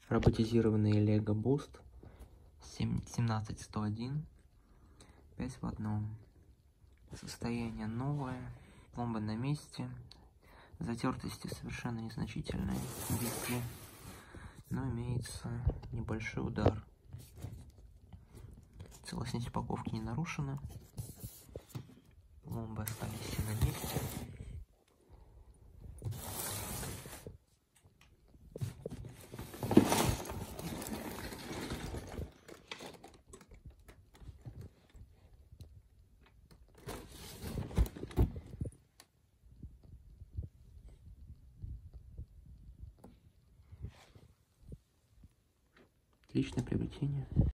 Роботизированный Lego Boost 17101, 5 в одном. Состояние новое, пломба на месте, затертости совершенно незначительные везде, но имеется небольшой удар. Целостность упаковки не нарушена, пломбы остались все на месте. Отличное приобретение.